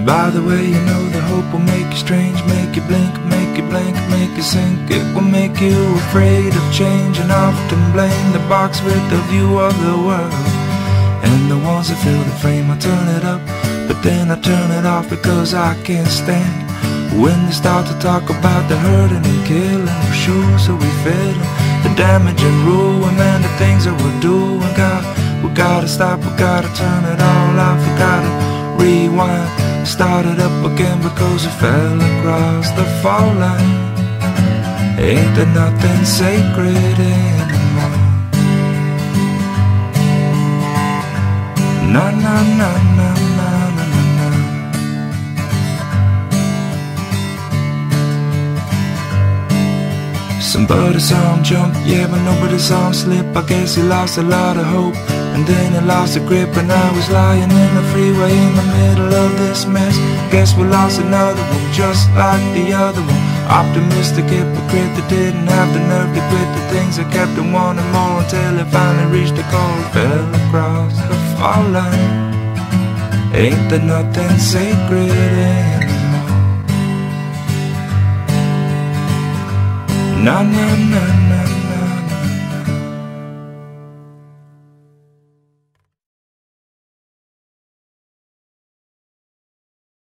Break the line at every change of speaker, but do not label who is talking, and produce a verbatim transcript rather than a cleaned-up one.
By the way, you know the hope will make you strange, make you blink, make you blink, make you sink. It will make you afraid of change and often blame the box with the view of the world. And the walls that fill the frame, I turn it up, but then I turn it off because I can't stand when they start to talk about the hurting and killing, the shoes that we fit, the damage and ruin, and the things that we're doing. God, we gotta stop, we gotta turn it all off, we gotta rewind, start it up again because we fell across the fall line. Ain't there nothing sacred anymore? Na na na na na na na na. Somebody saw him jump, yeah, but nobody saw him slip. I guess he lost a lot of hope, and then he lost the grip. And I was lying in the freeway in the middle of this mess. Guess we lost another one, just like the other one. Optimistic hypocrite that didn't have the nerve to quit the things that kept him wanting more, until he finally reached the goal, fell across the fall line. Ain't there nothing sacred anymore? Na na na na.